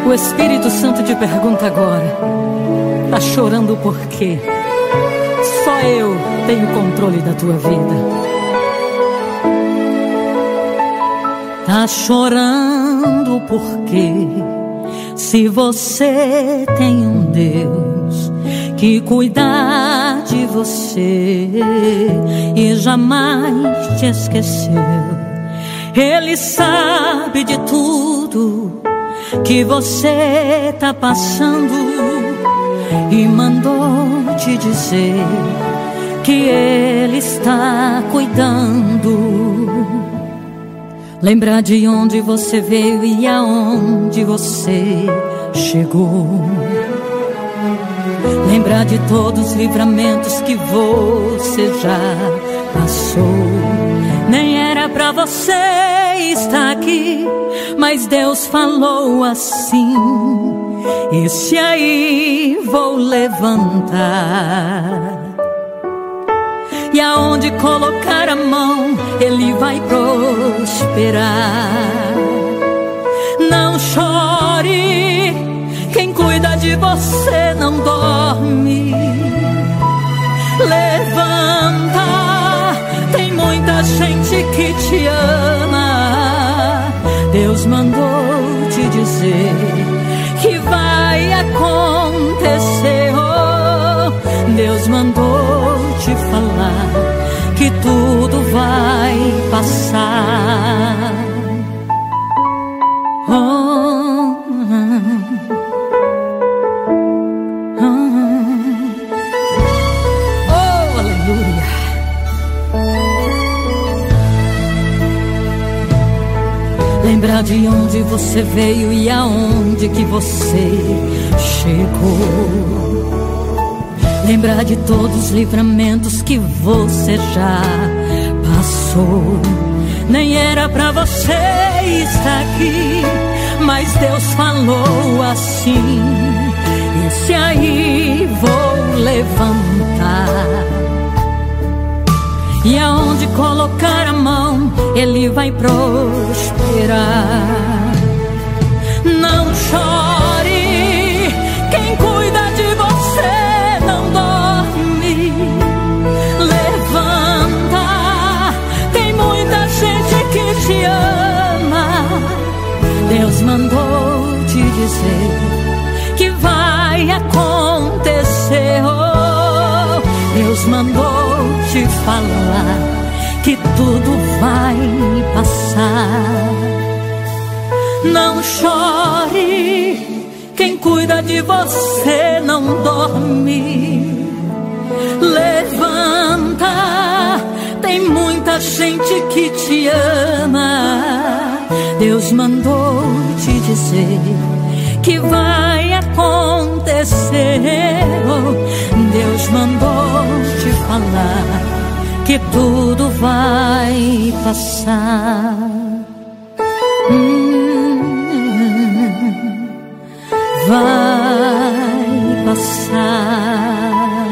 O Espírito Santo te pergunta agora: tá chorando por quê? Só eu tenho controle da tua vida. Tá chorando por quê? Se você tem um Deus que cuida de você e jamais te esqueceu. Ele sabe de tudo que você tá passando e mandou te dizer que Ele está cuidando. Lembrar de onde você veio e aonde você chegou. Lembrar de todos os livramentos que você já passou. Nem era pra você estar aqui, mas Deus falou assim: esse aí vou levantar, e aonde colocar a mão Ele vai prosperar. Não chore, quem cuida de você não dorme. Levanta, tem muita gente que te ama. Deus mandou te dizer que vai acontecer. Oh, Deus mandou te falar que tudo vai passar. Lembrar de onde você veio e aonde que você chegou. Lembrar de todos os livramentos que você já passou. Nem era pra você estar aqui, mas Deus falou assim: esse aí vou levantar, e aonde colocar a mão Ele vai prosperar. Não chore, quem cuida de você não dorme. Levanta, tem muita gente que te ama. Deus mandou te dizer que vai acontecer. Oh, Deus mandou te falar que tudo vai passar. Não chore, quem cuida de você não dorme. Levanta, tem muita gente que te ama. Deus mandou te dizer que vai acontecer. Oh, Deus mandou te falar que tudo vai passar. Vai passar.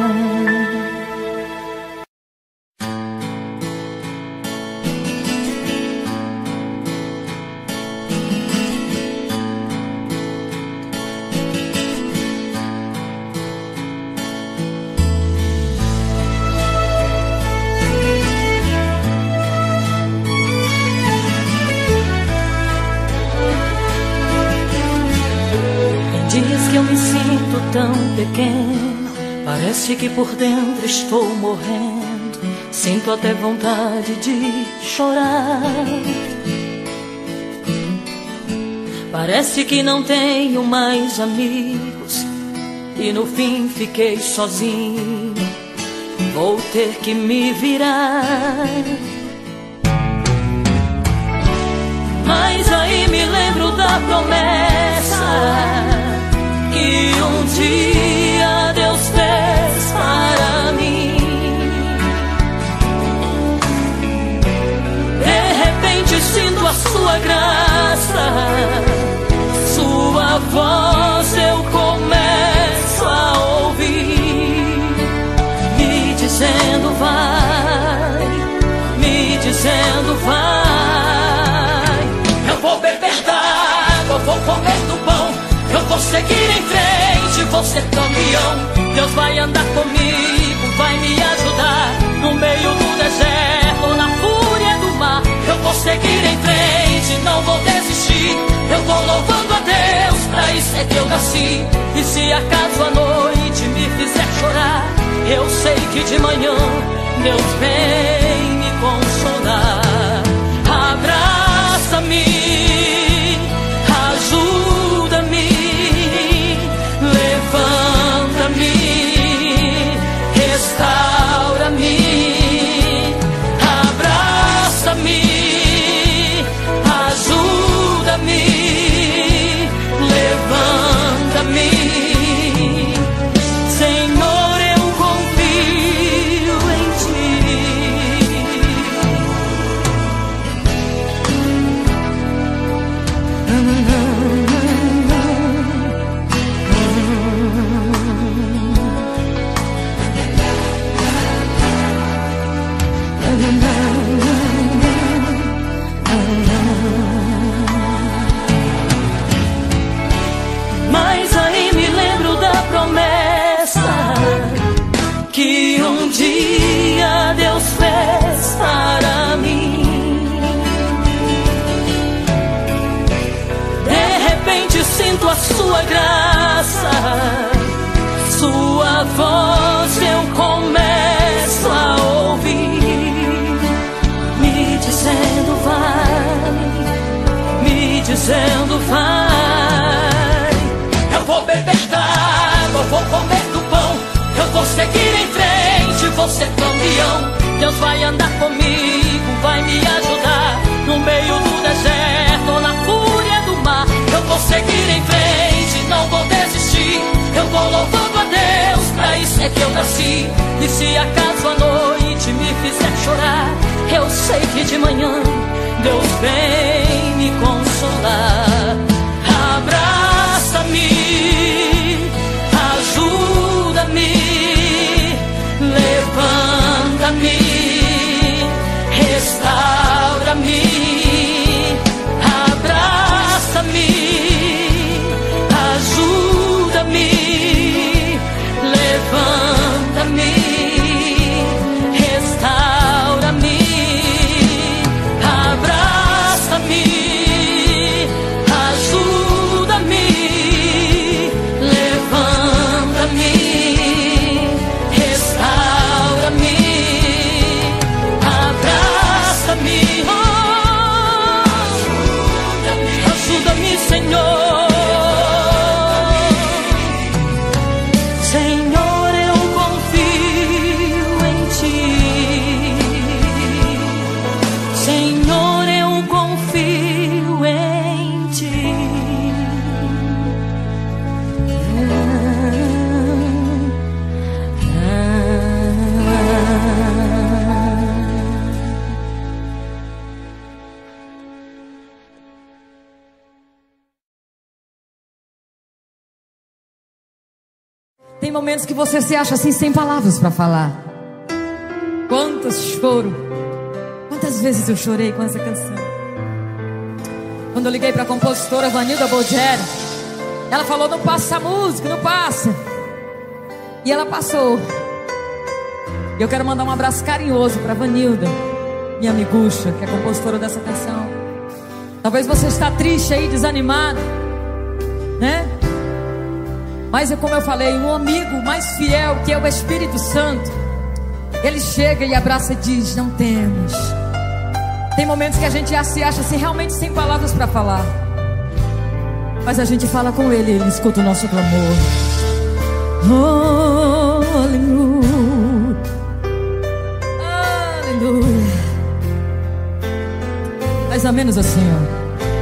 Tão pequeno, parece que por dentro estou morrendo. Sinto até vontade de chorar. Parece que não tenho mais amigos e no fim fiquei sozinho. Vou ter que me virar. Mas aí me lembro da promessa que um dia Deus fez para mim. De repente sinto a sua graça, sua voz eu começo a ouvir, me dizendo vai, me dizendo vai. Eu vou beber da vou ser campeão. Deus vai andar comigo, vai me ajudar. No meio do deserto, na fúria do mar, eu vou seguir em frente, não vou desistir. Eu vou louvando a Deus, pra isso é que eu nasci. E se acaso a noite me fizer chorar, eu sei que de manhã Deus vem me consolar. Abraça-me, ajuda-me, levanta-me, restaura-me. Abraça-me, ajuda-me, levanta-me. Senhor, eu confio em Ti. Mas aí me lembro da promessa que um dia Deus fez para mim. De repente sinto a Sua graça, Sua voz eu começo a ouvir, me dizendo vai, me dizendo vai. Eu vou beber da água, vou comer do pão, eu vou seguir em frente, vou ser campeão. Deus vai andar comigo, vai me ajudar. No meio do deserto, na fúria do mar, eu vou seguir em frente, não vou desistir. Eu vou louvando a Deus, pra isso é que eu nasci. E se acaso a noite me fizer chorar, eu sei que de manhã Deus vem me consolar. Abraça-me, ajuda-me, levanta-me, restaura-me. Abraça-me, ajuda-me, levanta-me, restaura-me. Abraça-me, ajuda-me, levanta-me, restaura-me. Abraça-me, ajuda-me, Senhor. Senhor, eu confio em Ti. Senhor, eu confio em Ti. Tem momentos que você se acha assim sem palavras para falar. Quantos foram? Quantas vezes eu chorei com essa canção? Quando eu liguei para a compositora Vanilda Bolgeri, ela falou: não passa a música, não passa. E ela passou. E eu quero mandar um abraço carinhoso para Vanilda, minha amigucha, que é compositora dessa canção. Talvez você está triste aí, desanimado, né? Mas é como eu falei, um amigo mais fiel, que é o Espírito Santo, ele chega e abraça e diz: não temas. Tem momentos que a gente se acha assim, realmente sem palavras para falar, mas a gente fala com ele, ele escuta o nosso clamor. Oh, aleluia, aleluia. Mais ou menos assim, ó.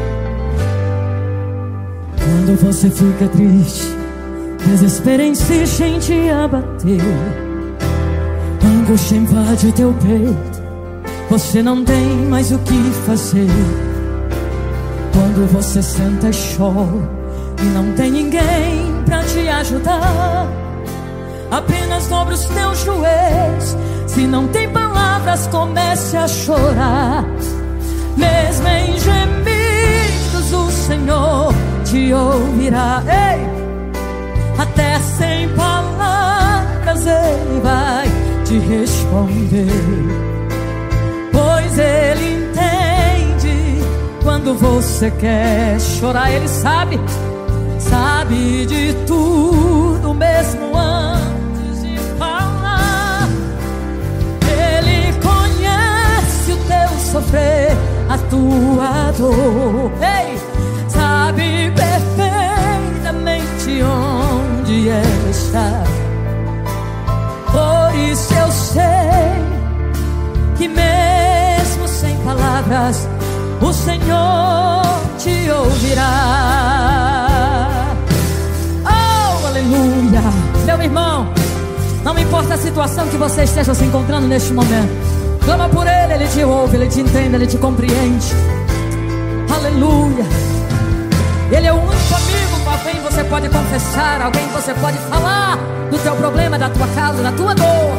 Quando você fica triste, desespero insiste em te abater, angústia invade teu peito, você não tem mais o que fazer. Quando você senta e chora e não tem ninguém pra te ajudar, apenas dobra os teus joelhos. Se não tem palavras, comece a chorar. Mesmo em gemidos, o Senhor te ouvirá. Ei! Até sem palavras Ele vai te responder, pois Ele entende quando você quer chorar. Ele sabe de tudo mesmo antes de falar. Ele conhece o teu sofrer, a tua dor. Ei, sabe perfeitamente onde ela está. Por isso eu sei que mesmo sem palavras o Senhor te ouvirá. Oh, aleluia. Meu irmão, não importa a situação que você esteja se encontrando neste momento, clama por Ele, Ele te ouve, Ele te entende, Ele te compreende. Aleluia. Ele é o único amigo com quem você pode confessar, alguém que você pode falar do teu problema, da tua causa, da tua dor.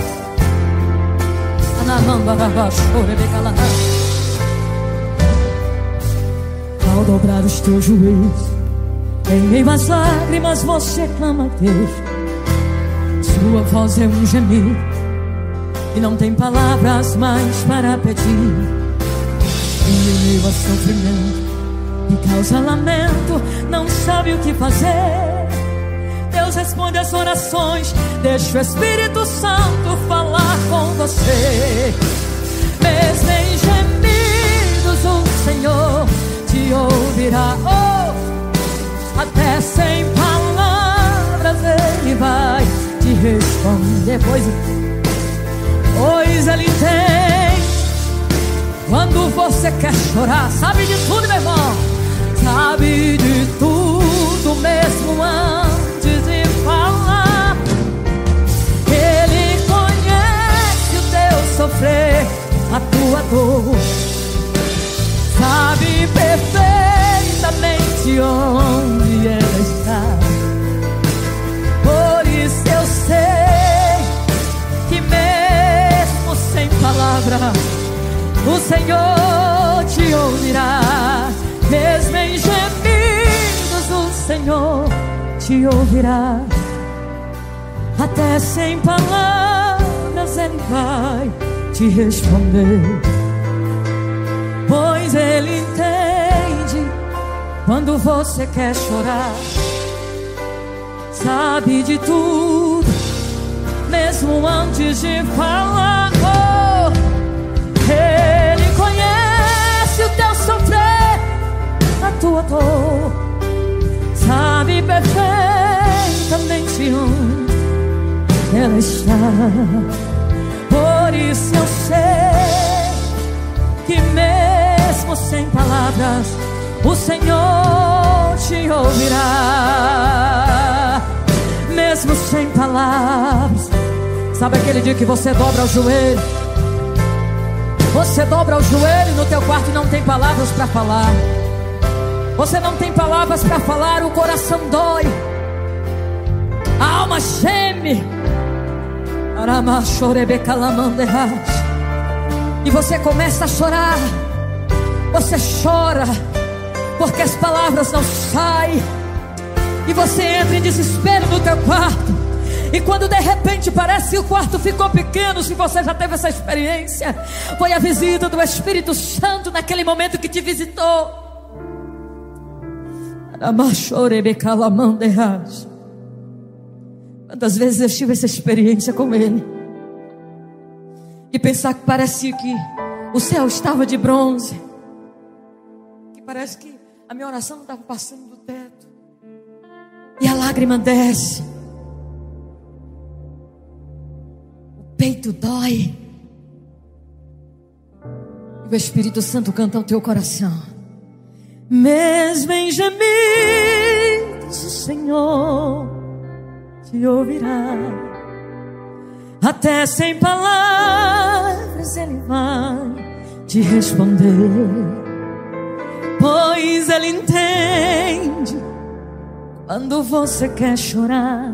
Ao dobrar os teus joelhos, em meio às lágrimas você clama a Deus. Sua voz é um gemido e não tem palavras mais para pedir. E em meio ao sofrimento que causa lamento, não sabe o que fazer. Deus responde as orações, deixa o Espírito Santo falar com você. Mesmo em gemidos o Senhor te ouvirá. Oh, até sem palavras Ele vai te responder, pois Ele entende quando você quer chorar. Sabe de tudo, meu irmão, sabe de tudo mesmo antes de falar. Ele conhece o teu sofrer, a tua dor, sabe perfeitamente onde ela está. Por isso eu sei que mesmo sem palavras o Senhor te ouvirá. Mesmo em gemidos o Senhor te ouvirá. Até sem palavras Ele vai te responder, pois Ele entende quando você quer chorar. Sabe de tudo mesmo antes de falar. Oh, Ele conhece o teu sofrer, a tua dor, sabe perfeitamente onde ela está. Por isso eu sei que mesmo sem palavras o Senhor te ouvirá. Mesmo sem palavras. Sabe aquele dia que você dobra o joelho? Você dobra o joelho no teu quarto e não tem palavras para falar. Você não tem palavras para falar, o coração dói, a alma geme. E você começa a chorar. Você chora porque as palavras não saem. E você entra em desespero no teu quarto. E quando de repente parece que o quarto ficou pequeno, se você já teve essa experiência, foi a visita do Espírito Santo naquele momento que te visitou. Quantas vezes eu tive essa experiência com Ele, e pensar que parecia que o céu estava de bronze, que parece que a minha oração estava passando do teto, e a lágrima desce, o peito dói, e o Espírito Santo canta ao teu coração. Mesmo em gemidos o Senhor te ouvirá. Até sem palavras Ele vai te responder, pois Ele entende quando você quer chorar.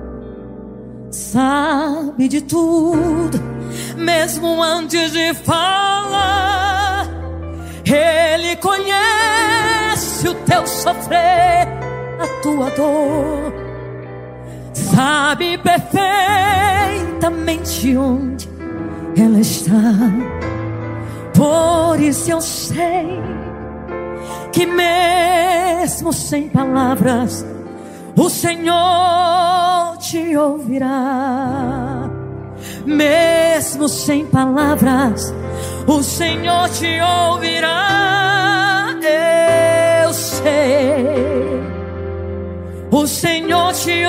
Sabe de tudo mesmo antes de falar. Ele conhece o teu sofrer, a tua dor, sabe perfeitamente onde ela está. Por isso eu sei que mesmo sem palavras o Senhor te ouvirá. Mesmo sem palavras o Senhor te ouvirá. Eu sei, o Senhor te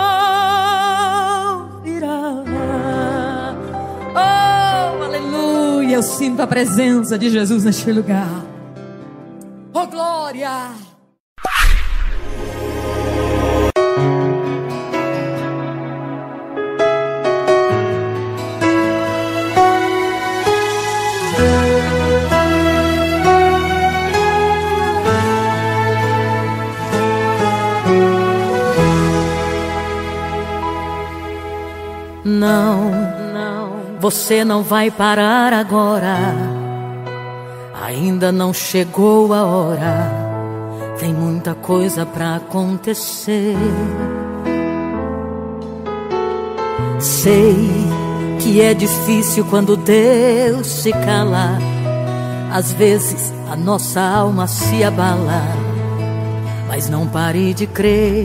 ouvirá. Oh, aleluia. Eu sinto a presença de Jesus neste lugar. Oh, glória. Não, você não vai parar agora. Ainda não chegou a hora. Tem muita coisa pra acontecer. Sei que é difícil quando Deus se cala. Às vezes a nossa alma se abala. Mas não pare de crer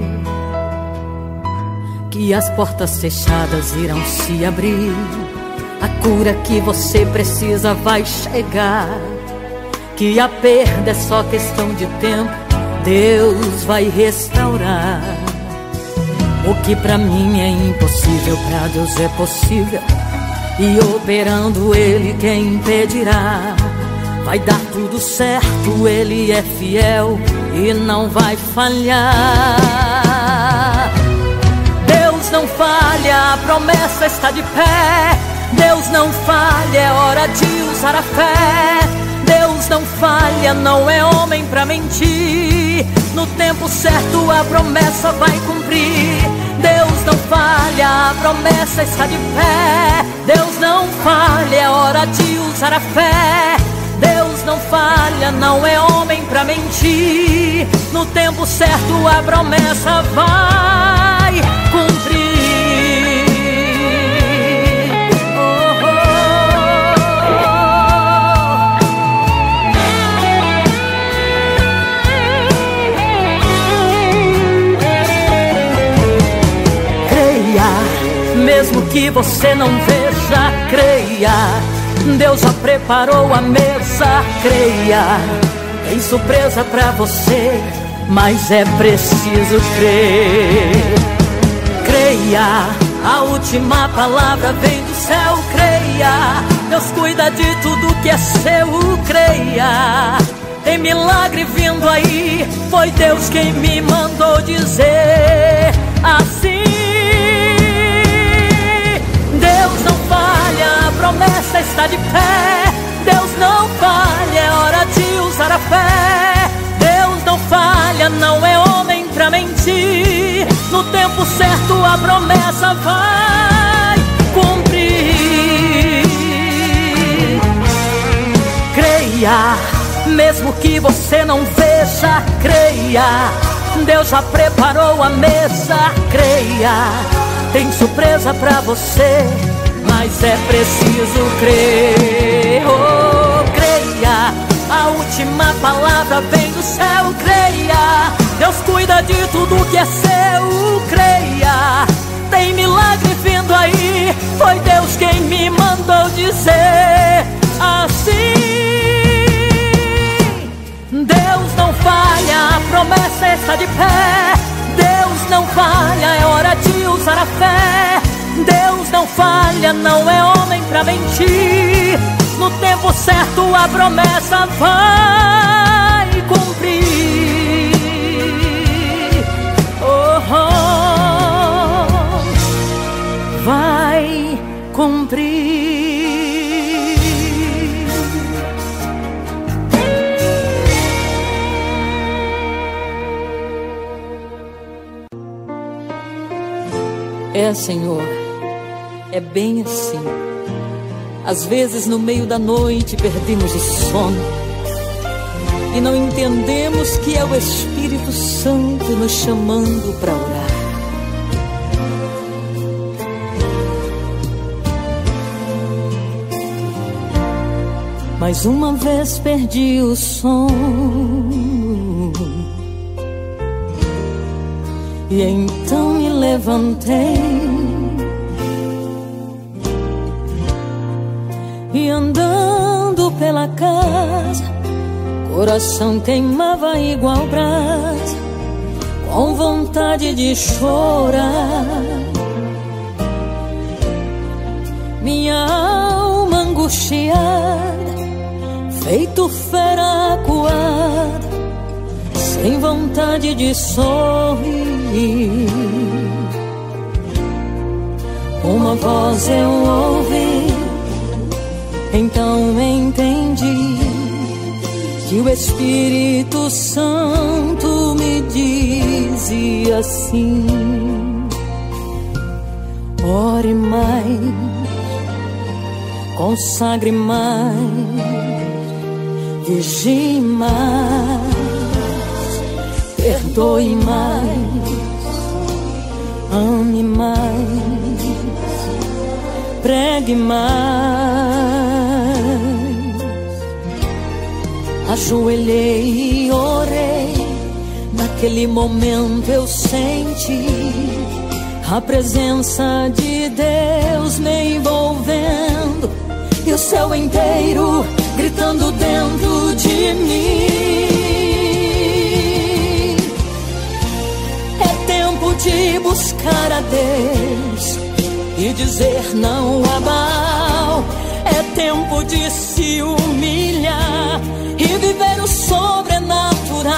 que as portas fechadas irão se abrir. A cura que você precisa vai chegar. Que a perda é só questão de tempo. Deus vai restaurar. O que pra mim é impossível, pra Deus é possível. E operando Ele, quem impedirá? Vai dar tudo certo, Ele é fiel e não vai falhar. Deus não falha, a promessa está de pé. Deus não falha, é hora de usar a fé. Deus não falha, não é homem pra mentir. No tempo certo a promessa vai cumprir. Deus não falha, a promessa está de pé. Deus não falha, é hora de usar a fé. Deus não falha, não é homem pra mentir. No tempo certo a promessa vai cumprir. Mesmo que você não veja, creia. Deus já preparou a mesa, creia. Tem surpresa pra você, mas é preciso crer. Creia, a última palavra vem do céu, creia. Deus cuida de tudo que é seu, creia. Tem milagre vindo aí, foi Deus quem me mandou dizer assim. Deus não falha, a promessa está de pé. Deus não falha, é hora de usar a fé. Deus não falha, não é homem pra mentir. No tempo certo a promessa vai cumprir. Creia, mesmo que você não veja, creia. Deus já preparou a mesa, creia. Tem surpresa pra você, mas é preciso crer. Oh, creia, a última palavra vem do céu, creia. Deus cuida de tudo que é seu, creia. Tem milagre vindo aí, foi Deus quem me mandou dizer assim. Deus não falha, a promessa está de pé. Deus não falha, é hora de usar a fé. Deus não falha, não é homem pra mentir. No tempo certo a promessa vai cumprir. Oh, oh, vai cumprir. É, Senhor, é bem assim. Às vezes no meio da noite perdemos o sono e não entendemos que é o Espírito Santo nos chamando para orar. mais uma vez perdi o sono. E então me levantei e andando pela casa, coração queimava igual brasa, com vontade de chorar. Minha alma angustiada, feito fera acuada, sem vontade de sorrir. Uma voz eu ouvi, então entendi que o Espírito Santo me dizia assim: ore mais, consagre mais, vigie mais, perdoe mais, ame mais, pregue mais. Ajoelhei e orei, naquele momento eu senti a presença de Deus me envolvendo, e o céu inteiro gritando dentro de mim. É tempo de buscar a Deus e dizer não a Baal. É tempo de se humilhar e viver o sobrenatural.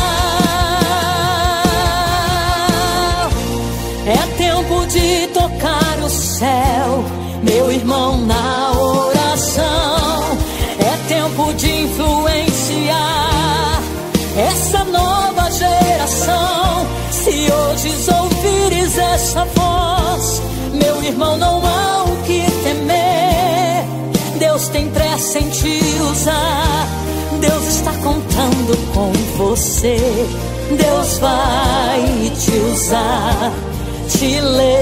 É tempo de tocar o céu, meu irmão, na oração. É tempo de influenciar essa nova geração. Se hoje ouvires essa voz, meu irmão, não há o que temer. Deus tem pressa em te usar, Deus está contando com você. Deus vai te usar, te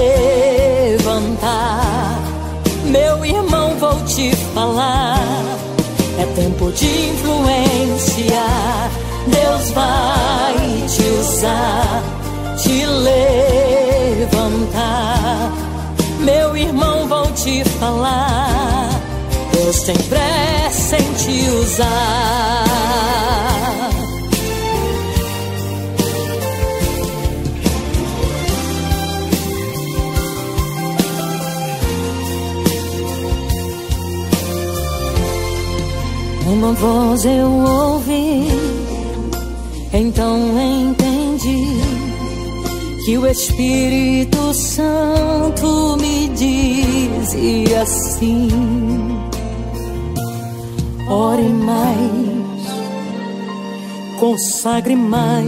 levantar. Meu irmão, vou te falar, é tempo de influenciar. Deus vai te usar, te levantar. Meu irmão, vou te falar, Deus tem pressa em te usar. Uma voz eu ouvi, então entendi que o Espírito Santo me dizia assim: ore mais, consagre mais,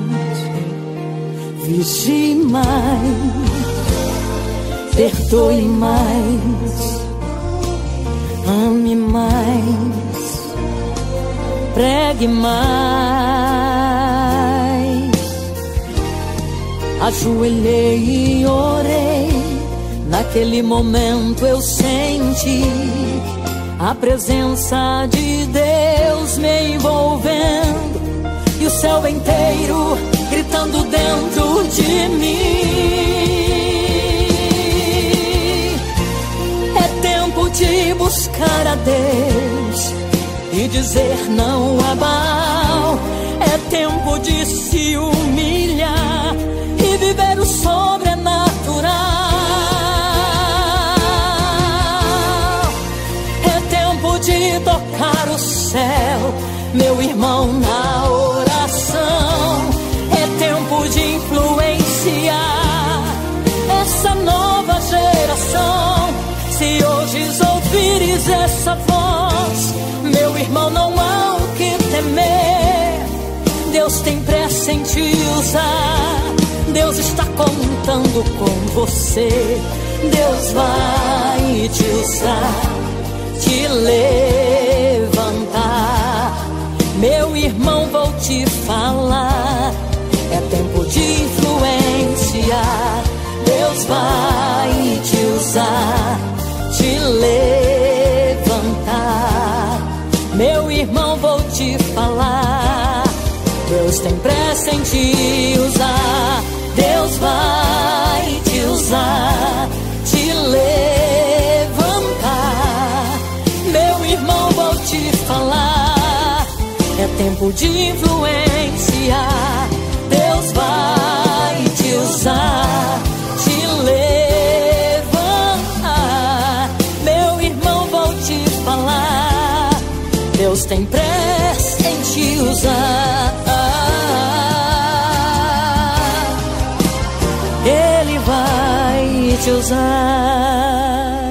vigie mais, perdoe mais, ame mais, pregue mais. Ajoelhei e orei, naquele momento eu senti a presença de Deus me envolvendo, e o céu inteiro gritando dentro de mim. É tempo de buscar a Deus e dizer não a Baal. É tempo de se humilhar e viver o sobrenatural. É tempo de tocar o céu, meu irmão, na oração. É tempo de influenciar essa nova geração. Se hoje ouvires essa voz, meu irmão, não há o que temer. Deus tem pressa em te usar, Deus está contando com você. Deus vai te usar, te levantar. Meu irmão, vou te falar, é tempo de influenciar. Deus vai te usar, te levantar. tem pressa em te usar. Deus vai te usar, te levantar. Meu irmão, vou te falar, é tempo de influenciar. Deus vai te usar, te levantar. Meu irmão, vou te falar, Deus tem pressa em te usar. Ele vai te usar.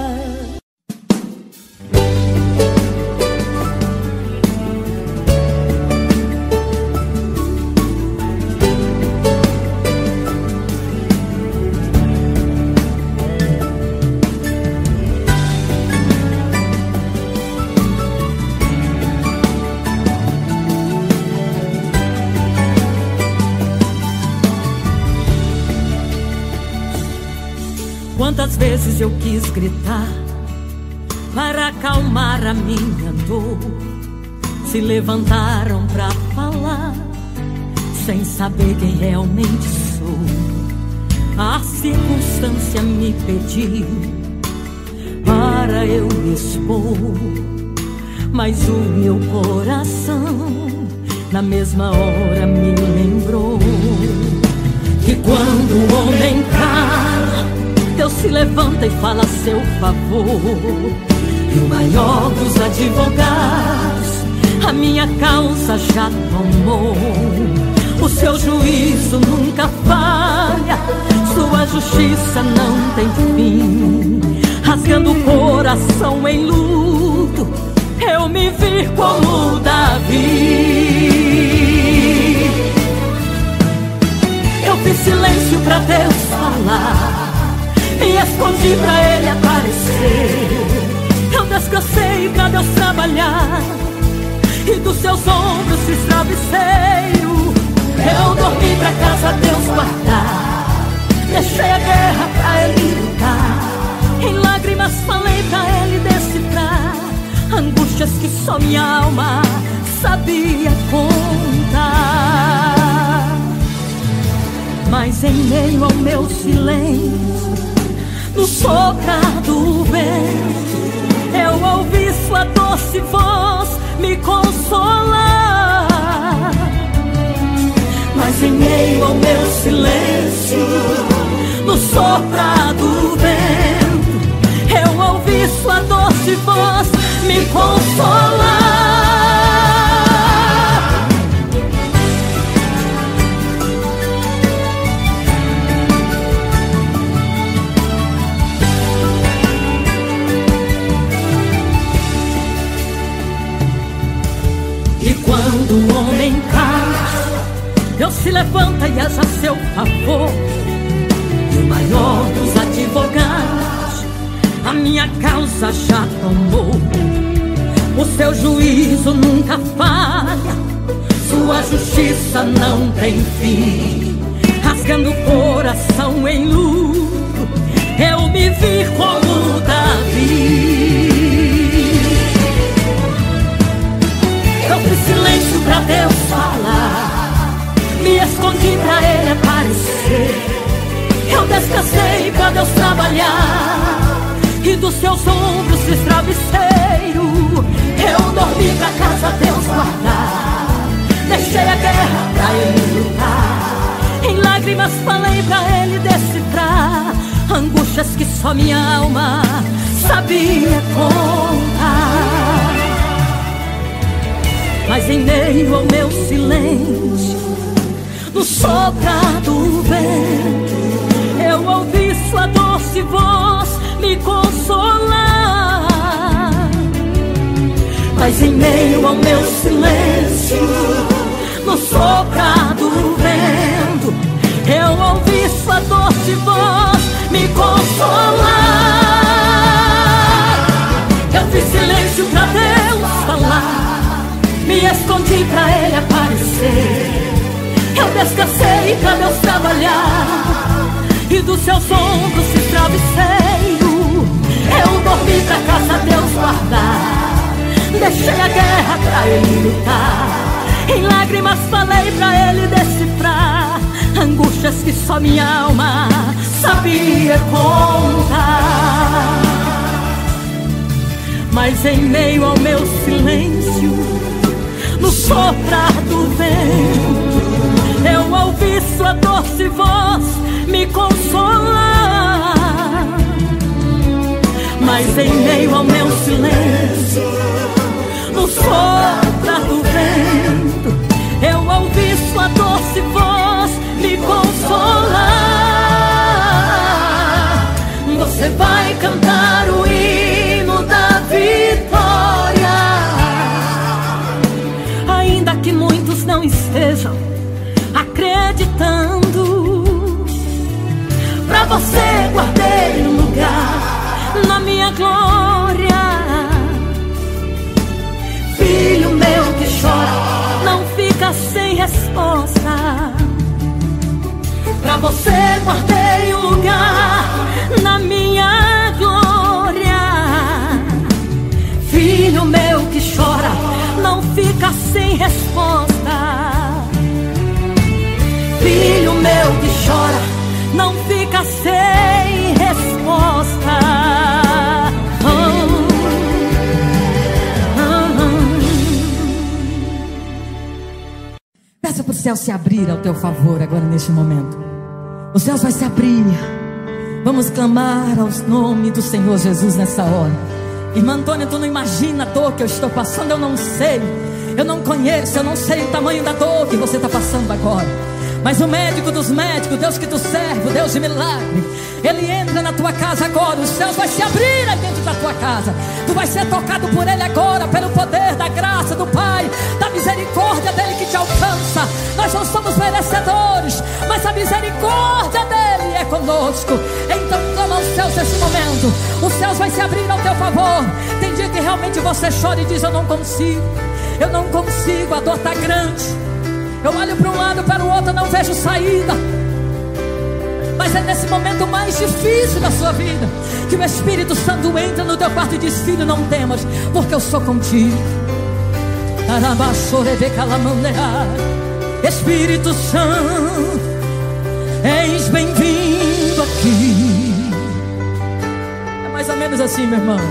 Quantas vezes eu quis gritar para acalmar a minha dor, se levantaram pra falar sem saber quem realmente sou. A circunstância me pediu para eu me expor, mas o meu coração na mesma hora me lembrou que quando o homem cala, Deus se levanta e fala a seu favor. E o maior dos advogados a minha causa já tomou. O seu juízo nunca falha, sua justiça não tem fim. Rasgando o coração em luto, eu me vi como Davi. Eu fiz silêncio pra Deus falar, me escondi pra ele aparecer. Eu descansei pra Deus trabalhar, e dos seus ombros fiz travesseiro. Eu dormi pra casa Deus guardar, deixei a guerra pra ele lutar. Em lágrimas falei pra ele decifrar angústias que só minha alma sabia contar. Mas em meio ao meu silêncio, no soprar do vento, eu ouvi sua doce voz me consolar. Mas em meio ao meu silêncio, no soprar do vento, eu ouvi sua doce voz me consolar. Quando o homem cai, Deus se levanta e age a seu favor. E o maior dos advogados a minha causa já tomou. O seu juízo nunca falha, sua justiça não tem fim. Rasgando o coração em luto, eu me vi como Davi. Eu fiz silêncio pra Deus falar, me escondi pra ele aparecer. Eu descansei pra Deus trabalhar, e dos seus ombros fiz travesseiro. Eu dormi pra casa Deus guardar, deixei a guerra pra ele lutar. Em lágrimas falei pra ele decifrar angústias que só minha alma sabia contar. Mas em meio ao meu silêncio, no soprar do vento, eu ouvi sua doce voz me consolar. Mas em meio ao meu silêncio, no soprar do vento, eu ouvi sua doce voz me consolar. Eu fiz silêncio pra Deus falar, me escondi pra ele aparecer. Eu descansei pra Deus trabalhar, e dos seus ombros fiz travesseiro. Eu dormi pra casa Deus guardar, deixei a guerra pra ele lutar. Em lágrimas falei pra ele decifrar angústias que só minha alma sabia contar. Mas em meio ao meu silêncio, no soprar do vento, eu ouvi sua doce voz me consolar. Mas em meio ao meu silêncio, no soprar do vento, eu ouvi sua doce voz me consolar. Você vai cantar o hino da vitória, ainda que muitos não estejam acreditando. Pra você guardei um lugar na minha glória. Filho meu que chora, não fica sem resposta. Pra você guardei um lugar na minha glória. Filho meu que chora, não fica sem resposta. Filho meu que chora, não fica sem resposta. Peça para o céu se abrir ao teu favor agora neste momento. O céu vai se abrir. Vamos clamar aos nomes do Senhor Jesus nessa hora. Irmã Antônia, tu não imagina a dor que eu estou passando. Eu não sei, eu não conheço, eu não sei o tamanho da dor que você está passando agora. Mas o médico dos médicos, Deus que tu serve, o Deus de milagre, Ele entra na tua casa agora. Os céus vai se abrir dentro da tua casa. Tu vai ser tocado por Ele agora, pelo poder da graça do Pai, da misericórdia dEle que te alcança. Nós não somos merecedores, mas a misericórdia dEle é conosco. Então clama aos céus nesse momento. Os céus vai se abrir ao teu favor. Tem dia que realmente você chora e diz: eu não consigo, a dor está grande. Eu olho para um lado, para o outro, não vejo saída. Mas é nesse momento mais difícil da sua vida que o Espírito Santo entra no teu quarto e diz: filho, não temas, porque eu sou contigo. Espírito Santo, és bem-vindo aqui. É mais ou menos assim, meu irmão.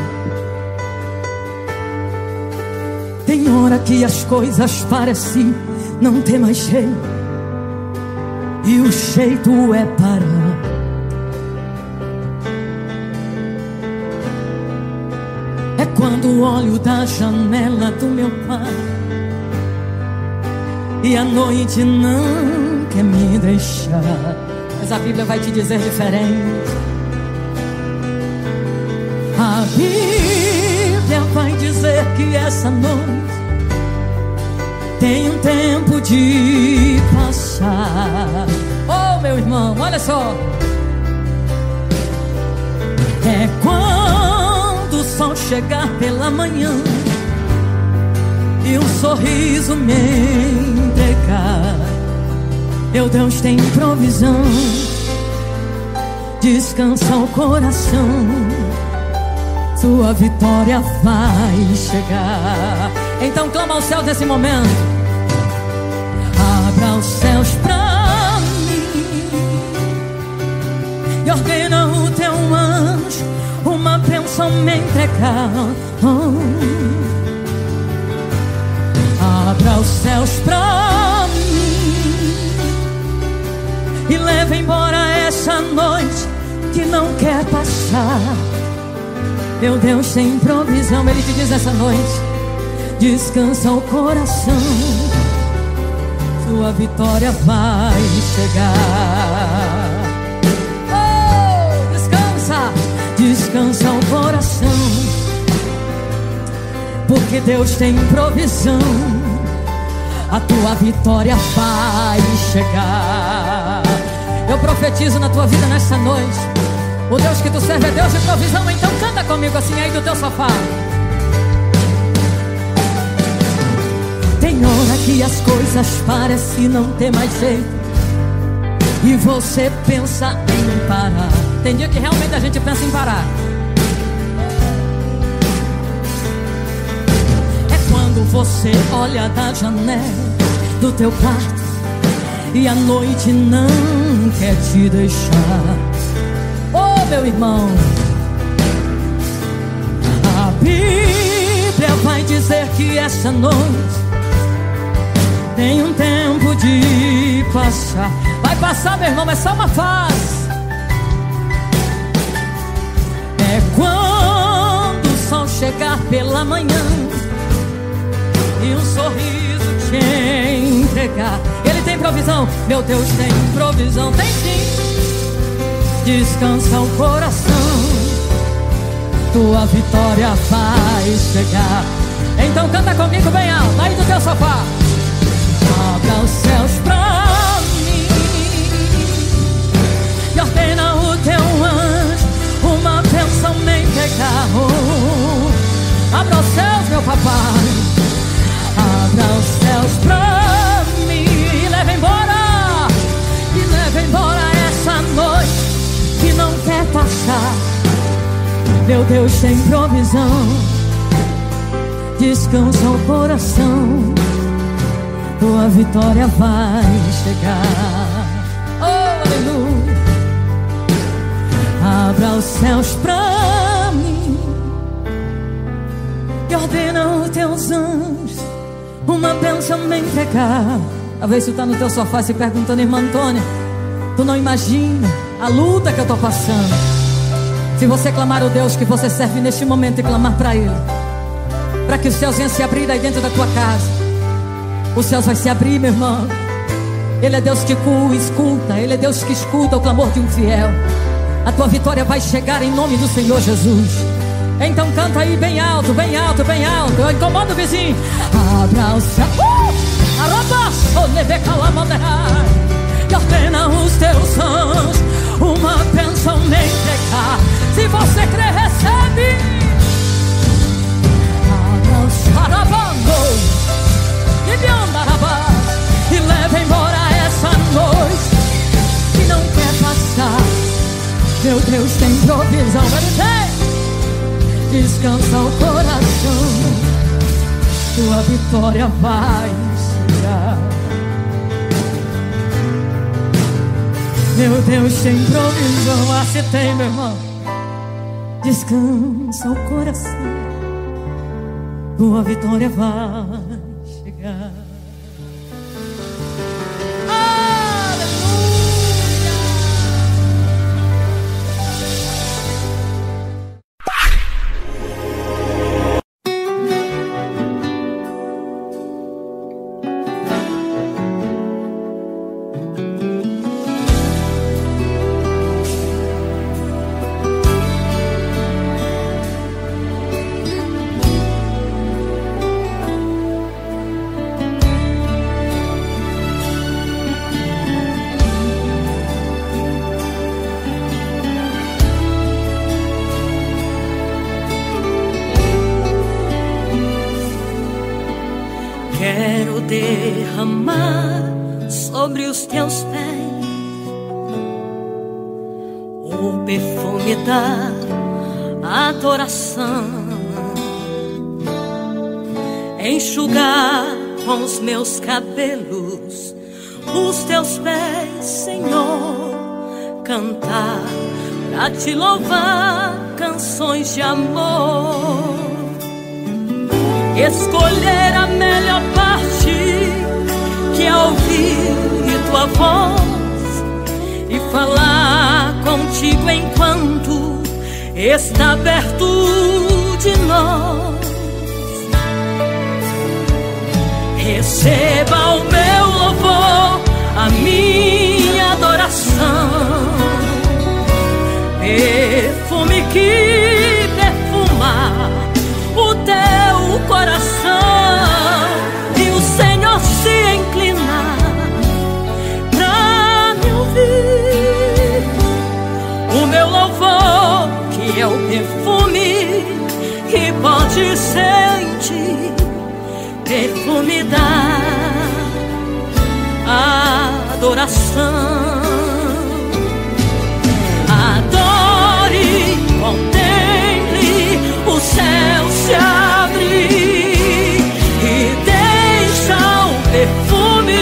Tem hora que as coisas parecem não ter mais jeito, e o jeito é parar. É quando olho da janela do meu pai e a noite não quer me deixar. Mas a Bíblia vai te dizer diferente. A Bíblia vai dizer que essa noite tem um tempo de passar. Oh, meu irmão, olha só. É quando o sol chegar pela manhã e um sorriso me entregar. Meu Deus tem provisão, descansa o coração, sua vitória vai chegar. Então clama ao céu nesse momento. Abra os céus pra mim e ordena o teu anjo uma bênção me entregar. Abra os céus pra mim e leva embora essa noite que não quer passar. Meu Deus tem provisão. Ele te diz essa noite: descansa o coração, sua vitória vai chegar. Oh, descansa, descansa o coração, porque Deus tem provisão. A tua vitória vai chegar. Eu profetizo na tua vida nessa noite. O Deus que tu serve é Deus de provisão. Então canta comigo assim aí do teu sofá. Tem hora que as coisas parecem não ter mais jeito e você pensa em parar. Tem dia que realmente a gente pensa em parar. É quando você olha da janela do teu quarto e a noite não quer te deixar. Oh, meu irmão, a Bíblia vai dizer que essa noite tem um tempo de passar. Vai passar, meu irmão, é só uma fase. É quando o sol chegar pela manhã e um sorriso te entregar. Ele tem provisão, meu Deus tem provisão. Tem sim. Descansa o coração, tua vitória vai chegar. Então canta comigo bem alto, aí do teu sofá. Abra os céus pra mim e ordena o teu anjo uma bênção me entregar. Abra os céus, meu papai. Abra os céus pra mim e leva embora essa noite que não quer passar. Meu Deus tem provisão, descansa o coração, tua vitória vai chegar. Oh, aleluia. Abra os céus pra mim e ordena os teus anjos uma bênção me entregar. Talvez tu tá no teu sofá se perguntando: irmã Antônia, tu não imagina a luta que eu tô passando. Se você clamar o Deus que você serve neste momento e clamar para Ele, para que os céus venham se abrir aí dentro da tua casa, os céus vai se abrir, meu irmão. Ele é Deus que escuta, Ele é Deus que escuta o clamor de um fiel. A tua vitória vai chegar em nome do Senhor Jesus. Então canta aí bem alto, bem alto, bem alto. Eu incomodo o vizinho. Abra o céu, e ordena os teus anjos uma bênção me entregar. Se você crer, recebe. Abra o sarabando e leva embora essa noite que não quer passar. Meu Deus tem provisão, Ele tem. Descansa o coração, tua vitória vai chegar. Meu Deus tem provisão, ah, se tem, meu irmão. Descansa o coração, tua vitória vai chegar. Quero derramar sobre os teus pés o perfume da adoração, enxugar com os meus cabelos os teus pés, Senhor, cantar pra te louvar canções de amor. Escolher a melhor parte, que é ouvir tua voz e falar contigo enquanto está perto de nós. Receba o meu louvor, a minha adoração, perfume que perfuma o teu coração, e o Senhor se inclinar pra me ouvir. O meu louvor, que é o perfume que pode sentir, perfume da adoração. Adore, contemple o céu se abrir e deixa o perfume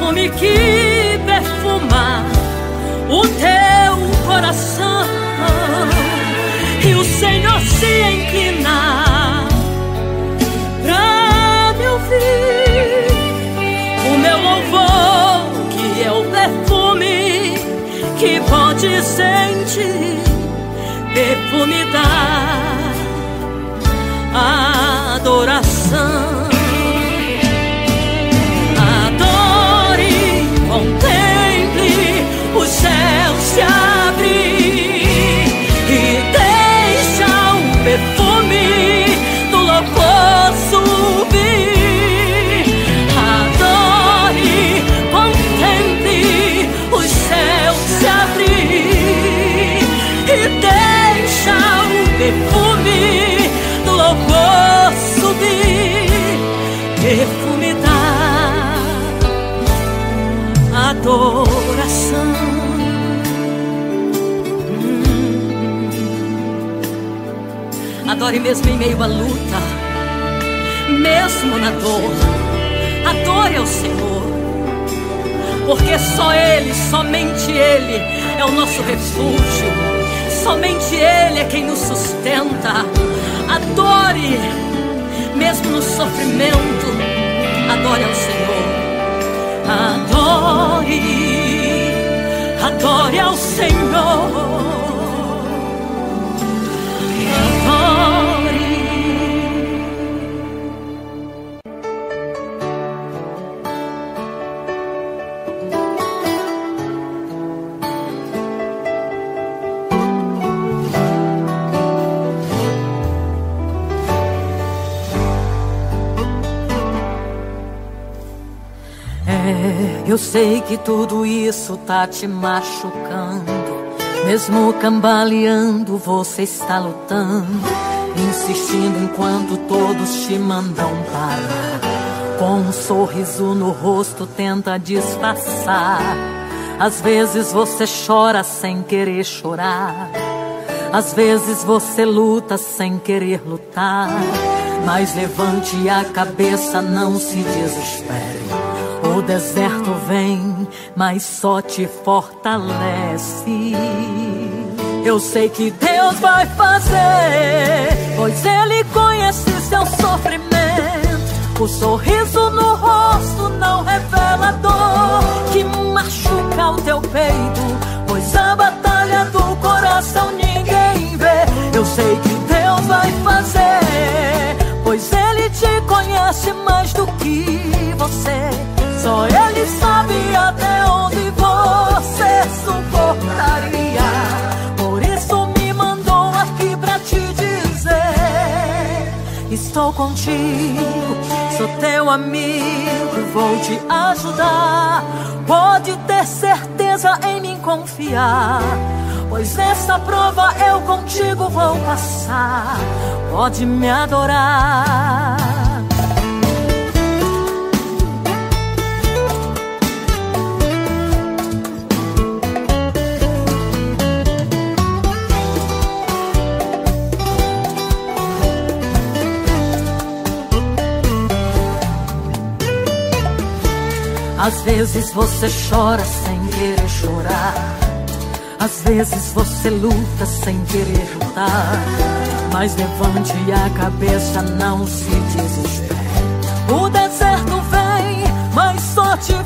perfume que perfuma o teu coração. E o Senhor se inclina pra me ouvir. O meu louvor, que é o perfume que pode sentir, perfume da adoração. Adore, contemple os céus se abrir e deixa o perfume do louvor subir. Adore, contemple os céus se abrir e deixa o perfume do louvor subir. Perfume da adoração. Adore mesmo em meio à luta, mesmo na dor. Adore ao Senhor, porque só Ele, somente Ele é o nosso refúgio. Somente Ele é quem nos sustenta. Adore mesmo no sofrimento. Adore ao Senhor. Adore, adore ao Senhor. Eu sei que tudo isso tá te machucando. Mesmo cambaleando, você está lutando, insistindo enquanto todos te mandam parar. Com um sorriso no rosto tenta disfarçar. Às vezes você chora sem querer chorar. Às vezes você luta sem querer lutar. Mas levante a cabeça, não se desespere. O deserto vem, mas só te fortalece. Eu sei que Deus vai fazer, pois Ele conhece seu sofrimento. O sorriso no rosto não revela a dor que machuca o teu peito, pois a batalha do coração ninguém vê. Eu sei que Deus vai fazer, pois Ele te conhece mais do que você. Só Ele sabe até onde você suportaria. Por isso me mandou aqui pra te dizer: estou contigo, sou teu amigo, vou te ajudar. Pode ter certeza em mim confiar, pois essa prova eu contigo vou passar. Pode me adorar. Às vezes você chora sem querer chorar. Às vezes você luta sem querer lutar. Mas levante a cabeça, não se desespere. O deserto vem, mas só te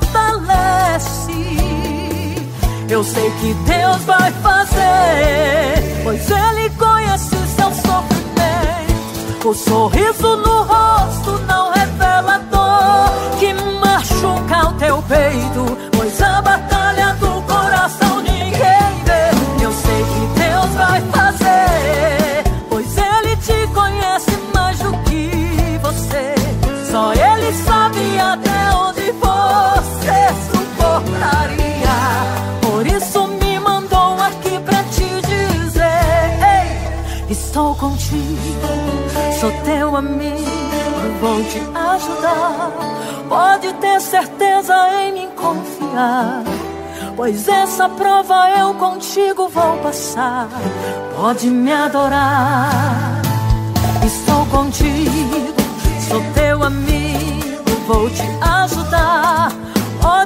fortalece. Eu sei que Deus vai fazer, pois Ele conhece seu sofrimento. O sorriso no rosto não revela a dor que machuca o teu peito, pois a batalha do coração ninguém vê. Eu sei que Deus vai fazer, pois Ele te conhece mais do que você. Só Ele sabe até onde você suportaria. Por isso me mandou aqui pra te dizer: ei, estou contigo, sou teu amigo, vou te ajudar. Pode ter certeza em mim confiar, pois essa prova eu contigo vou passar. Pode me adorar. Estou contigo, sou teu amigo, vou te ajudar. Pode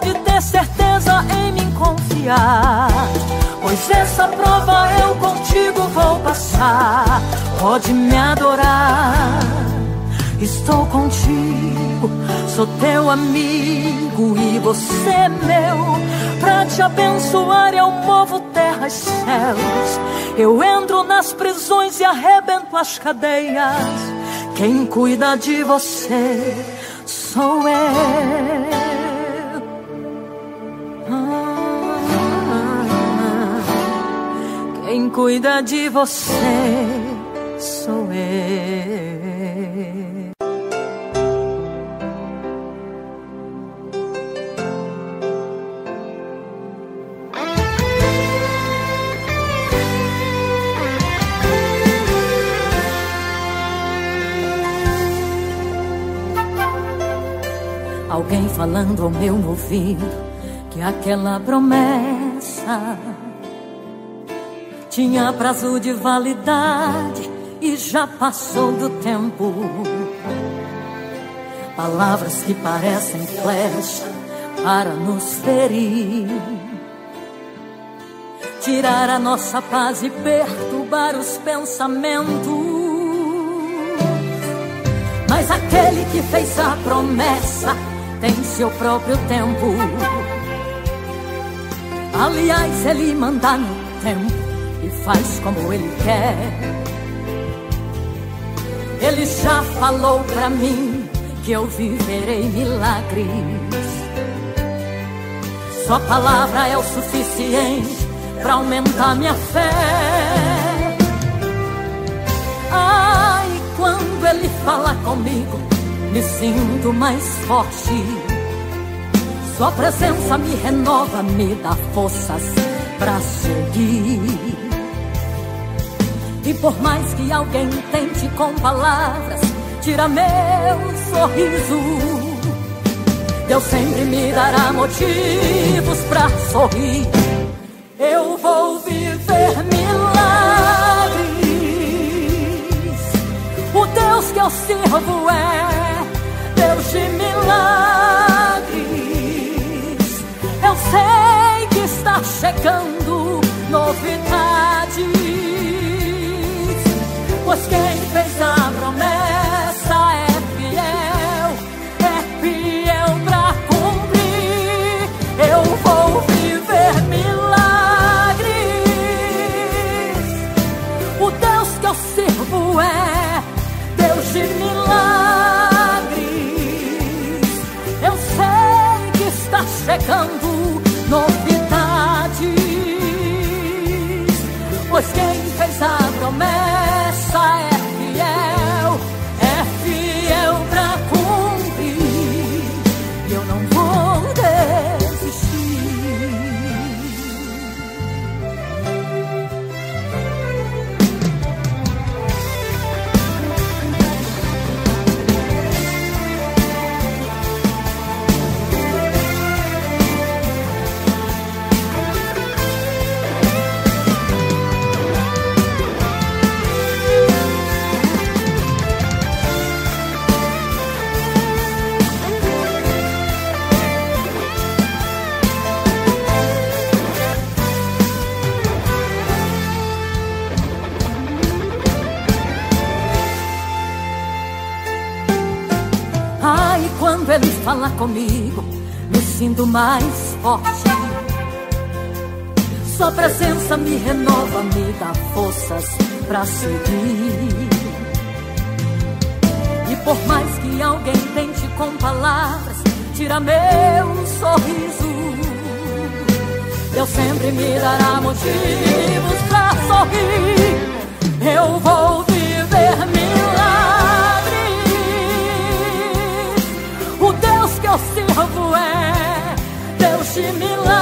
confiar, pois essa prova eu contigo vou passar. Pode me adorar, estou contigo, sou teu amigo e você é meu. Pra te abençoar eu movo terra e céus, eu entro nas prisões e arrebento as cadeias. Quem cuida de você sou eu. Quem cuida de você sou eu. Alguém falando ao meu ouvido que aquela promessa tinha prazo de validade e já passou do tempo. Palavras que parecem flecha para nos ferir, tirar a nossa paz e perturbar os pensamentos. Mas aquele que fez a promessa tem seu próprio tempo. Aliás, ele manda no tempo e faz como ele quer. Ele já falou pra mim que eu viverei milagres. Sua palavra é o suficiente pra aumentar minha fé. Ai, quando ele fala comigo, me sinto mais forte. Sua presença me renova, me dá forças pra seguir. E por mais que alguém tente com palavras tirar meu sorriso, Deus sempre me dará motivos pra sorrir. Eu vou viver milagres. O Deus que eu sirvo é Deus de milagres. Eu sei que está chegando novidades, pois quem fez a promessa é fiel pra cumprir. Eu vou viver milagres. O Deus que eu sirvo é Deus de milagres. Eu sei que está chegando novidades, pois quem fez a promessa é fiel pra cumprir. E eu não vou desistir. Quando ele fala comigo, me sinto mais forte. Sua presença me renova, me dá forças pra seguir. E por mais que alguém tente com palavras tirar meu sorriso, Deus sempre me dará motivos pra sorrir. Eu vou viver milagres. O Deus que eu sirvo é Deus de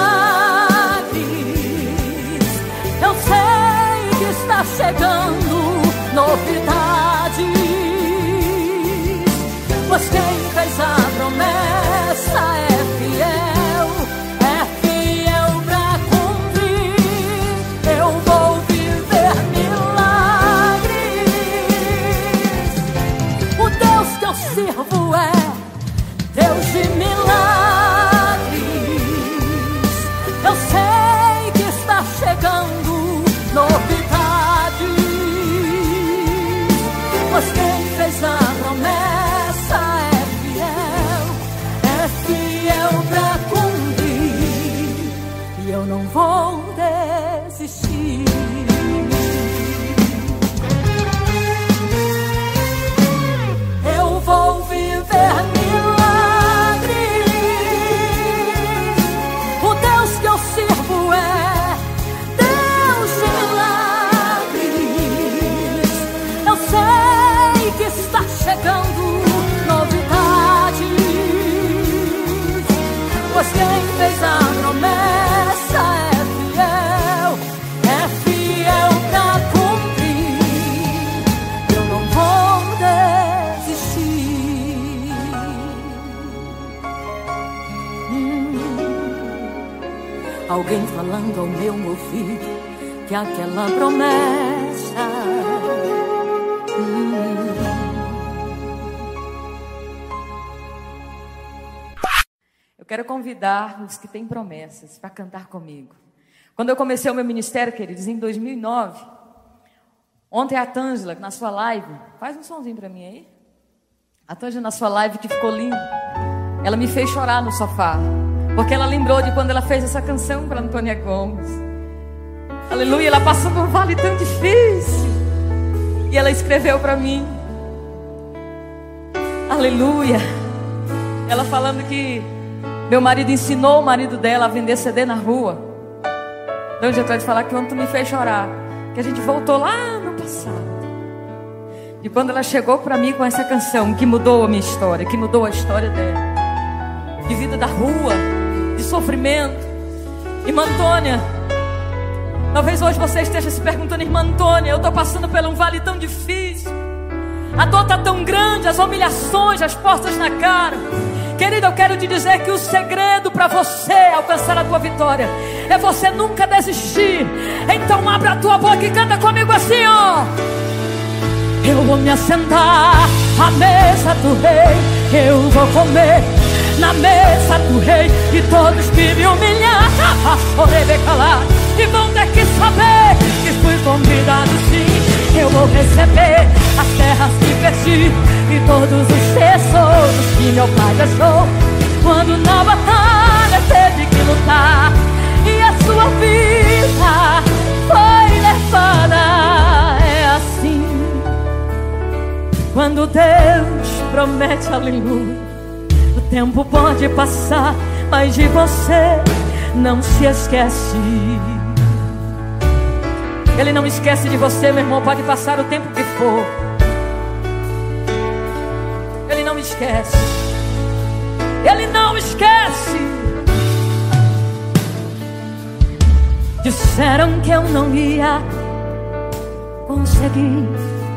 milagres. Eu sei que está chegando novidades, pois quem fez a promessa é fiel pra cumprir. Eu vou viver milagres. O Deus que eu sirvo é Deus de milagres. Eu sei alguém falando ao meu ouvido que aquela promessa Eu quero convidar os que têm promessas para cantar comigo. Quando eu comecei o meu ministério, queridos, em 2009, ontem a Tângela, na sua live, faz um sonzinho para mim aí. A Tângela na sua live, que ficou linda, ela me fez chorar no sofá, porque ela lembrou de quando ela fez essa canção para Antônia Gomes. Aleluia, ela passou por um vale tão difícil, e ela escreveu para mim. Aleluia. Ela falando que meu marido ensinou o marido dela a vender CD na rua. Então eu quero te falar que ontem me fez chorar, que a gente voltou lá no passado, de quando ela chegou para mim com essa canção que mudou a minha história, que mudou a história dela, de vida da rua, de sofrimento. Irmã Antônia, talvez hoje você esteja se perguntando: irmã Antônia, eu estou passando por um vale tão difícil, a dor está tão grande, as humilhações, as portas na cara. Querido, eu quero te dizer que o segredo para você alcançar a tua vitória é você nunca desistir. Então abra a tua boca e canta comigo assim, ó. Eu vou me assentar à mesa do rei, eu vou comer na mesa do rei, e todos que me humilhar e vão ter que saber que fui convidado sim. Eu vou receber as terras que perdi e todos os tesouros que meu pai deixou, quando na batalha teve que lutar e a sua vida foi levada. É assim, quando Deus promete, aleluia, o tempo pode passar, mas de você não se esquece. Ele não esquece de você, meu irmão. Pode passar o tempo que for, Ele não esquece. Ele não esquece. Disseram que eu não ia conseguir,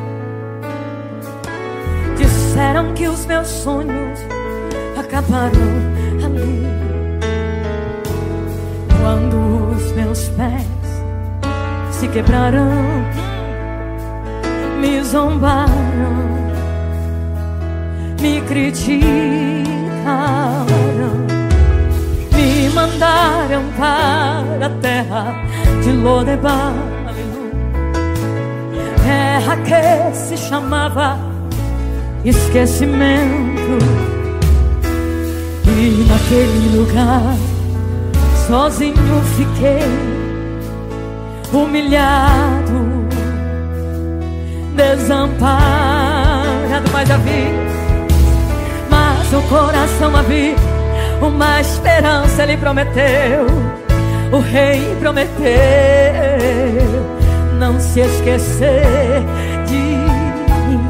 disseram que os meus sonhos acabaram ali, quando os meus pés se quebraram, me zombaram, me criticaram, me mandaram para a terra de Lodebar, terra que se chamava esquecimento. E naquele lugar sozinho fiquei, humilhado, desamparado. Mas o coração havia uma esperança. Ele prometeu, o rei prometeu não se esquecer de mim.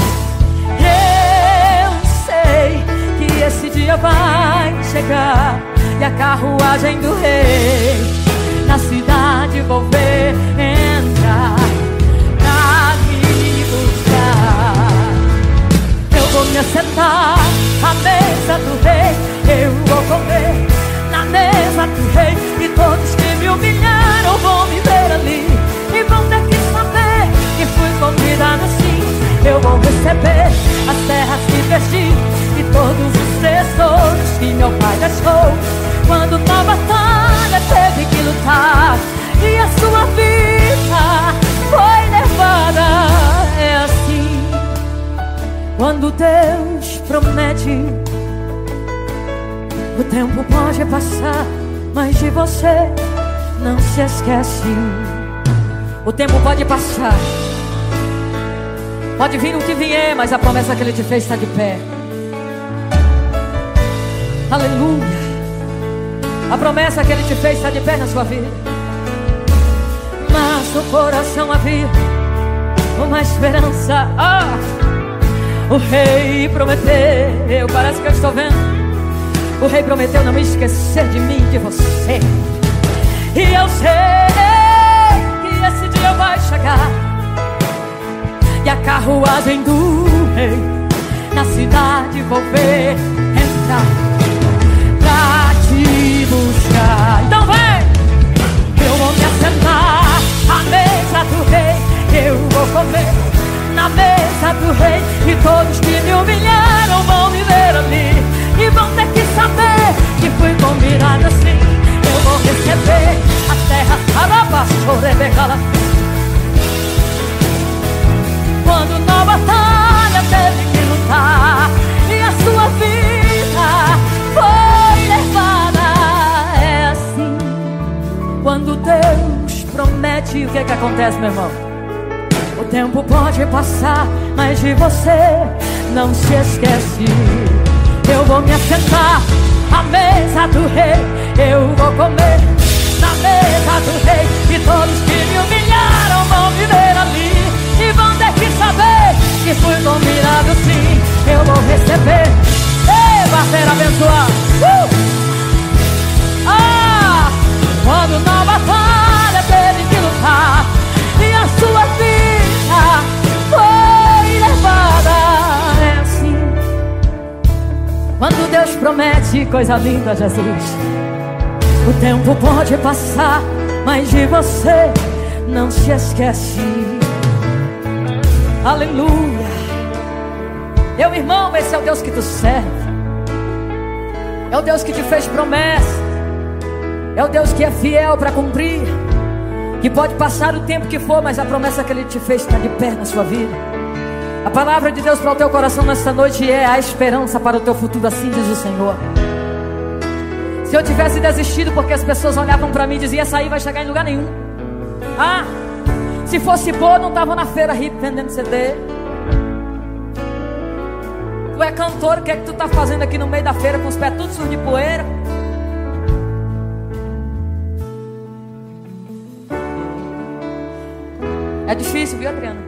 Eu sei que esse dia vai chegar e a carruagem do rei na cidade vou ver entrar pra me buscar. Eu vou me assentar à mesa do rei, eu vou comer na mesa do rei, e todos que me humilharam vão me ver ali e vão ter que saber que fui convidado assim. Eu vou receber as terras que perdi e todos os tesouros que meu pai deixou, quando na batalha teve que lutar e a sua vida foi levada. É assim, quando Deus promete, o tempo pode passar, mas de você não se esquece. O tempo pode passar, pode vir o que vier, mas a promessa que Ele te fez está de pé. Aleluia. A promessa que Ele te fez está de pé na sua vida. Mas no coração havia uma esperança. O rei prometeu, parece que eu estou vendo, o rei prometeu não me esquecer de mim, de você. E eu sei que esse dia vai chegar e a carruagem do rei na cidade vou ver entrar pra te buscar. Então vem! o que acontece, meu irmão? O tempo pode passar, mas de você não se esquece. Eu vou me assentar à mesa do rei, eu vou comer na mesa do rei, e todos que me humilharam vão me ver ali e vão ter que saber que fui combinado sim. Eu vou receber. Ei, parceiro abençoado. Quando na batalha teve que lutar e a sua vida foi levada. É assim. Quando Deus promete coisa linda, Jesus, o tempo pode passar, mas de você não se esquece. Aleluia. Meu irmão, esse é o Deus que tu serve. É o Deus que te fez promessa. É o Deus que é fiel para cumprir. Que pode passar o tempo que for, mas a promessa que Ele te fez está de pé na sua vida. A palavra de Deus para o teu coração nesta noite é a esperança para o teu futuro, assim diz o Senhor. Se eu tivesse desistido porque as pessoas olhavam para mim e diziam: essa aí vai chegar em lugar nenhum. Se fosse boa, não estava na feira vendendo CD. Tu é cantor, o que é que tu está fazendo aqui no meio da feira com os pés tudo sujos de poeira? É difícil, viu, Adriana?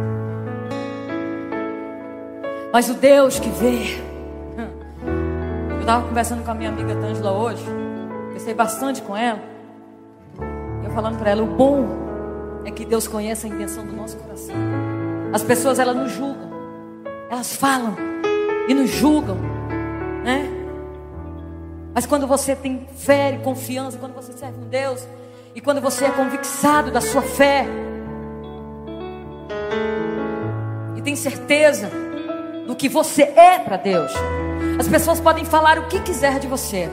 Mas o Deus que vê. Eu estava conversando com a minha amiga Tângela hoje. Conversei bastante com ela. Eu falando para ela: o bom é que Deus conhece a intenção do nosso coração. As pessoas, elas nos julgam. Elas falam e nos julgam, né? Mas quando você tem fé e confiança, quando você serve um Deus, e quando você é convicção da sua fé, e tem certeza do que você é para Deus, as pessoas podem falar o que quiser de você.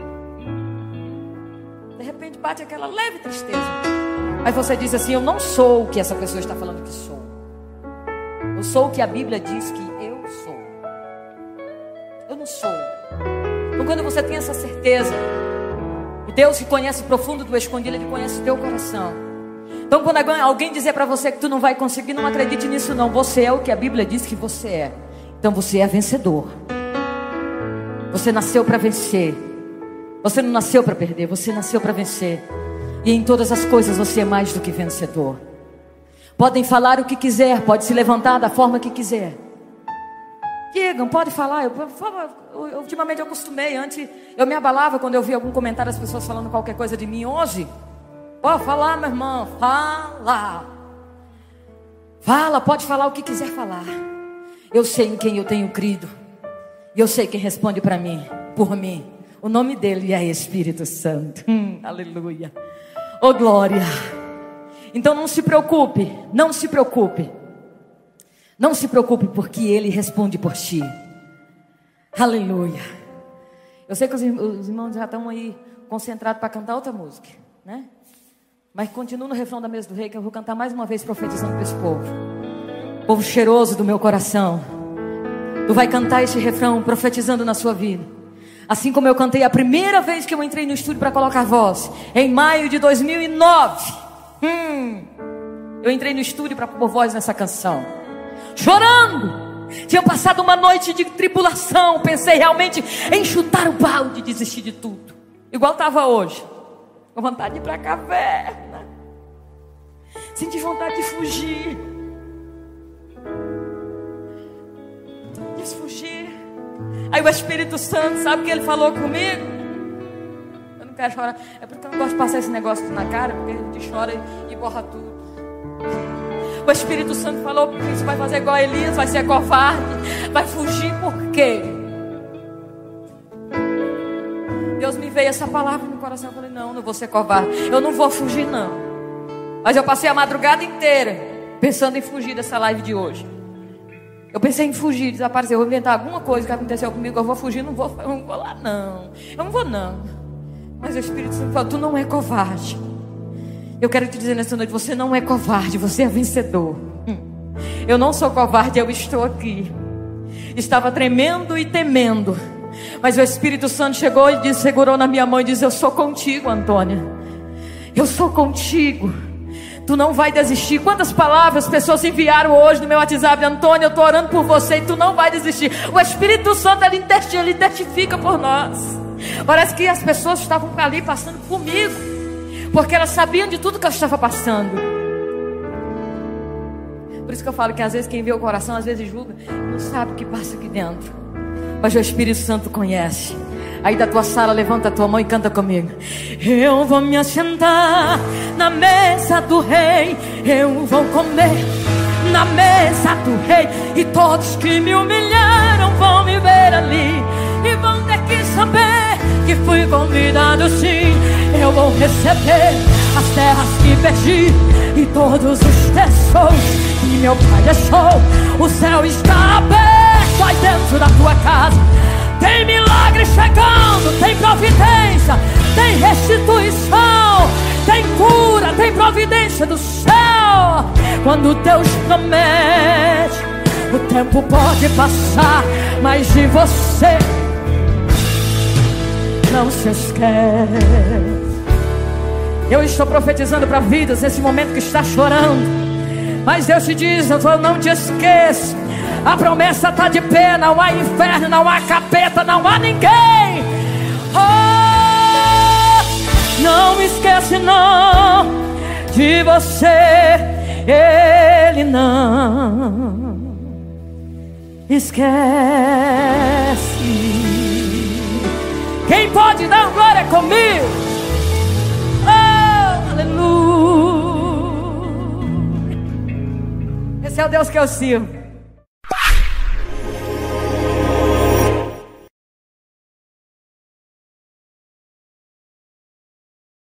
De repente bate aquela leve tristeza, mas você diz assim: eu não sou o que essa pessoa está falando que sou. Eu sou o que a Bíblia diz que eu sou. Eu não sou. Então quando você tem essa certeza, o Deus que conhece o profundo do escondido, Ele conhece o teu coração. Então quando alguém dizer para você que tu não vai conseguir, não acredite nisso não. Você é o que a Bíblia diz que você é. Então você é vencedor. Você nasceu para vencer. Você não nasceu para perder, você nasceu para vencer. E em todas as coisas você é mais do que vencedor. Podem falar o que quiser, pode se levantar da forma que quiser. Digam, pode falar. Ultimamente eu acostumei. Antes eu me abalava quando eu via algum comentário, as pessoas falando qualquer coisa de mim. Hoje, pode falar, meu irmão. Fala, pode falar o que quiser falar. Eu sei em quem eu tenho crido. E eu sei quem responde para mim, por mim. O nome dele é Espírito Santo. Aleluia. Oh glória. Então não se preocupe. Não se preocupe. Não se preocupe, porque Ele responde por ti. Aleluia. Eu sei que os irmãos já estão aí concentrados para cantar outra música, né? Mas continua no refrão da mesa do rei, que eu vou cantar mais uma vez profetizando para esse povo. Povo cheiroso do meu coração. Tu vai cantar esse refrão profetizando na sua vida. Assim como eu cantei a primeira vez que eu entrei no estúdio para colocar voz, em maio de 2009. Eu entrei no estúdio para pôr voz nessa canção, chorando. Tinha passado uma noite de tribulação. Pensei realmente em chutar o balde e desistir de tudo, igual estava hoje, com vontade de ir para a caverna. Senti vontade de fugir. Fugir. Aí o Espírito Santo, sabe o que ele falou comigo? Eu não quero chorar. É porque eu não gosto de passar esse negócio na cara, porque a gente chora e borra tudo. O Espírito Santo falou que você vai fazer igual a Elias, vai ser covarde, vai fugir. Por quê? Deus me veio essa palavra no coração. Eu falei: não vou ser covarde, eu não vou fugir não. Mas eu passei a madrugada inteira pensando em fugir dessa live de hoje. Eu pensei em fugir, desaparecer. Eu vou inventar alguma coisa que aconteceu comigo. Eu vou fugir, eu não vou lá não. Eu não vou não. Mas o Espírito Santo falou: tu não é covarde. Eu quero te dizer nessa noite: você não é covarde, você é vencedor. Eu não sou covarde, eu estou aqui. Estava tremendo e temendo, mas o Espírito Santo chegou e segurou na minha mão e disse: eu sou contigo, Antônia. Eu sou contigo. Tu não vai desistir. Quantas palavras pessoas enviaram hoje no meu WhatsApp: Antônia, eu estou orando por você e tu não vai desistir. O Espírito Santo, ele testifica por nós. Parece que as pessoas estavam ali passando comigo, porque elas sabiam de tudo que eu estava passando. Por isso que eu falo que às vezes quem vê o coração, às vezes julga, não sabe o que passa aqui dentro. Mas o Espírito Santo conhece. Aí da tua sala, levanta a tua mão e canta comigo. Eu vou me assentar na mesa do rei, eu vou comer na mesa do rei, e todos que me humilharam vão me ver ali, e vão ter que saber que fui convidado sim. Eu vou receber as terras que perdi e todos os tesouros que meu pai deixou. O céu está aberto aí dentro da tua casa. Tem milagre chegando, tem providência, tem restituição, tem cura, tem providência do céu. Quando Deus promete, o tempo pode passar, mas de você não se esquece. Eu estou profetizando para vidas nesse momento que está chorando, mas Deus te diz: eu não te esqueço. A promessa está de pé, não há inferno, não há capeta, não há ninguém. Oh, não esquece não de você, Ele não esquece. Quem pode dar glória comigo? Oh, aleluia. Esse é o Deus que eu sirvo.